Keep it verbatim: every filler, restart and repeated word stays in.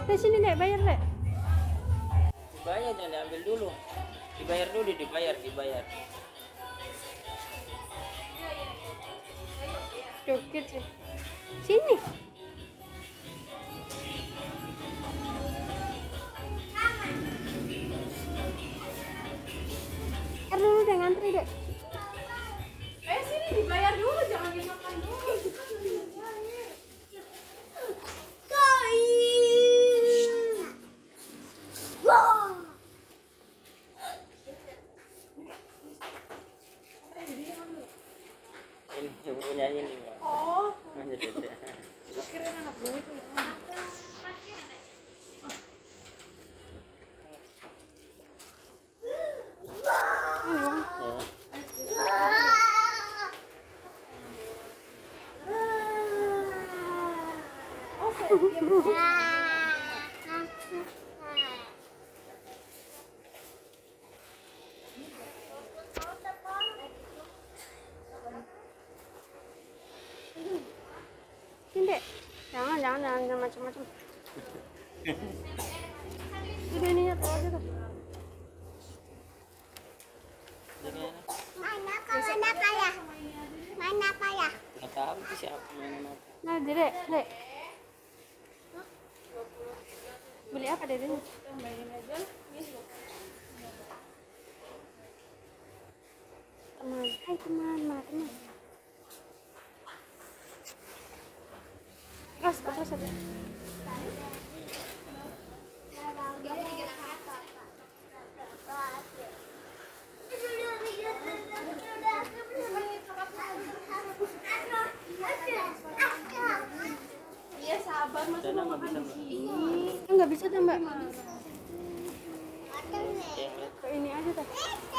Di sini Dek, bayar Dek. Dibayar, jangan diambil dulu. Dibayar dulu, dibayar, dibayar. Joget sih. Sini. Ntar dulu deh, ngantri Dek. Eh sini dibayar dulu, jangan dimakan dulu. Ini yang punya ini. Oh, Aja deh. kira anak gue itu. Sini Dek. Jangan, jangan, jangan, jangan macam-macam. Udah ininya tuh aja tuh. Mana apa, mana apa ya? Mana apa ya? Nggak tahu itu siapa mainan apa. Nah, Dek, Dek. Beli apa Dek ini? Teman, hai teman, mana teman? Ras, atas aja. Iya sabar, masa Dana mau nggak makan bisa, di Mbak. sini. Enggak bisa tuh Mbak. Yang lihat. Ke ini aja tuh.